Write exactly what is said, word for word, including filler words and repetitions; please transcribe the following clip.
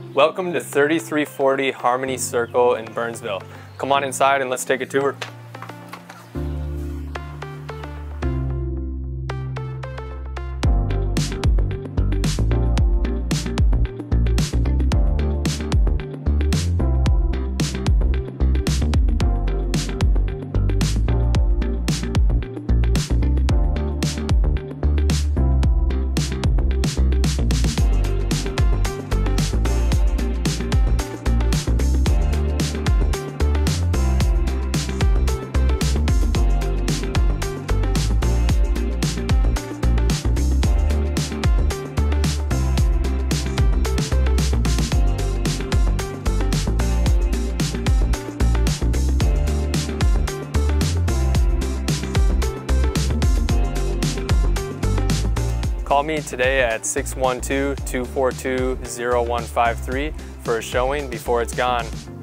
Welcome to thirty-three forty Harmony Circle in Burnsville. Come on inside and let's take a tour. Call me today at six one two, two four two, zero one five three for a showing before it's gone.